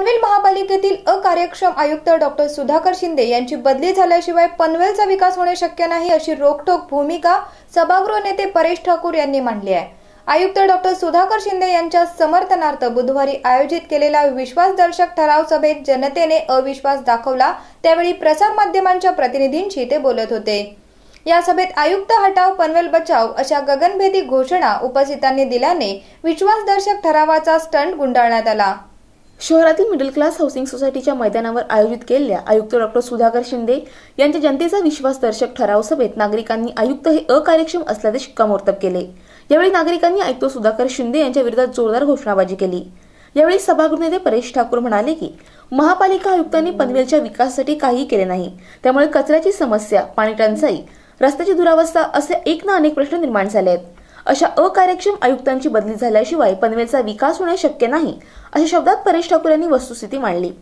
पनवेल महापालिकेतील अकार्यक्षम आयुक्त डॉक्टर सुधाकर शिंदे यांची बदली झाल्याशिवाय पनवेलचा विकास होणे शक्य नाही अशी रोखठोक भूमिका सभागृह नेते परेश ठाकूर यांनी मांडली आहे। आयुक्त डॉक्टर सुधाकर शिंदे यांच्या समर्थनार्थ बुधवारी आयोजित केलेल्या विश्वासदर्शक ठराव सभेत जनतेने अविश्वास दाखवला। त्यावेळी प्रसार माध्यमांच्या प्रतिनिधींशी ते बोलत होते। या सभेत आयुक्त हटाव पनवेल बचाव अशा गगनभेदी घोषणा उपस्थितांनी दिल्याने विश्वासदर्शक ठरावाचा स्टंट गुंडाळण्यात आला। शहरातील मिडल क्लास हाऊसिंग सोसायटीच्या मैदानावर आयोजित केलेल्या आयुक्त डॉक्टर सुधाकर शिंदे यांच्या जनतेचा विश्वासदर्शक ठराव सभेत नागरिकांनी आयुक्त हे अकार्यक्षम असल्याचे शिक्कामोर्तब केले। यावेळी नागरिकांनी आयुक्त सुधाकर शिंदे यांच्या विरोधात जोरदार घोषणाबाजी केली। यावेळी सभागृह नेते परेश ठाकूर म्हणाले की महापालिका आयुक्तांनी पनवेलच्या विकासासाठी काहीही केले नाही, त्यामुळे कचऱ्याची समस्या, पाणी टंचाई, रस्त्याची दुरावस्था असे एक ना अनेक प्रश्न निर्माण झाले आहेत। अशा अकार्यक्षम आयुक्तांची बदली झाल्याशिवाय पनवेलचा विकास होणे शक्य नाही अशा शब्दात परेश ठाकूर यांनी वस्तुस्थिती मांडली।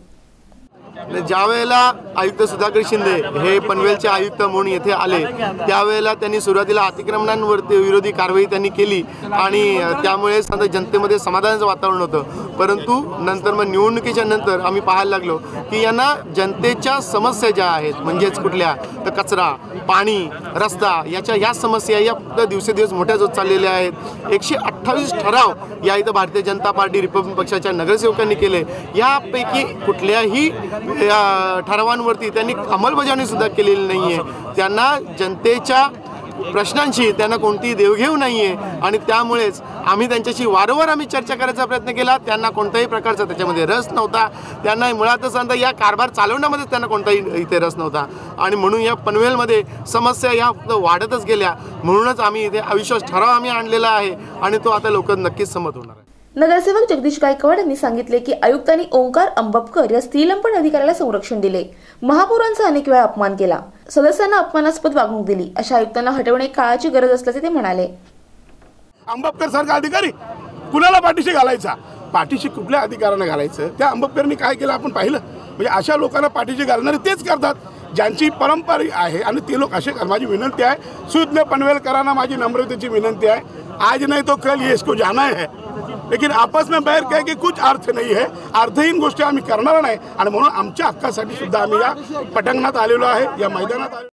ज्यावेळेला आयुक्त सुधाकर शिंदे हे पनवेलचे आयुक्त म्हणून येथे आले त्यावेळेला त्यांनी सुरुवातीला अतिक्रमणांवरती विरोधी कारवाई त्यांनी केली आणि त्यामुळे जनतेमध्ये समाधानाचं वातावरण होतं। परंतु नंतर मग निवडणुकीच्या नंतर आम्ही पाहायला लागलो की यांना जनतेच्या समस्या ज्या आहेत म्हणजेच कुठल्या तर कचरा, पाणी, रस्ता या समस्या या फक्त दिवसेदिवस मोठ्या होत चाललेल्या आहेत। 128 ठराव या इथं भारतीय जनता पार्टी रिपब्लिकन पक्षाच्या नगरसेवकांनी केले। यापैकी कुठल्याही ठरावांवरती त्यांनी अंमलबजावणी सुद्धा केलेली नाहीये। त्यांना जनतेच्या प्रश्नांशी त्यांना कोणतीही देवघेव नाहीये आणि त्यामुळेच आम्ही त्यांच्याशी वारंवार चर्चा करायचा प्रयत्न केला। त्यांना कोणत्याही प्रकारचा त्याच्यामध्ये रस नव्हता। त्यांना मुळातच सांगता या कारभार चालवण्यामध्ये त्यांना कोणताही इथे रस नव्हता आणि म्हणून या पनवेलमध्ये समस्या या वाढतच गेल्या। म्हणूनच आम्ही इथे अविश्वास ठराव आम्ही आणलेला आहे आणि तो आता लवकर नक्कीच संमत होणार आहे। नगरसेवक जगदीश गायकवाड यांनी सांगितले की आयुक्तांनी ओंकार अंबपकर या स्त्रीलंपन अधिकाऱ्याला संरक्षण दिले, महापौरांचा अनेक वेळा अपमान केला, सदस्यांना अपमानास्पद वागणूक दिली। अशा आयुक्तांना हटवणे काळाची गरज असल्याचे ते म्हणाले। अंबपकर सारखा अधिकारी कुणाला पाठीशी घालायचा, पाठीशी कुठल्या अधिकाऱ्यांना घालायचं, त्या अंबपकरनी काय केलं आपण पाहिलं। म्हणजे अशा लोकांना पाठीशी घालणारे तेच करतात ज्यांची परंपरा आहे आणि ते लोक असे। माझी विनंती आहे सुज्ञ पनवेलकरांना, माझी नम्रतेची विनंती आहे, आज नहीं तो कल ये इसको जाना है, लेकिन आपस में बैठ के कि कुछ अर्थ नहीं है, अर्थहीन गोष्टी आम्ही करणार नाही आणि म्हणून आमच्या हक्कासाठी सुद्धा आम्ही या पटांगणात आलेलो आहे, या मैदानात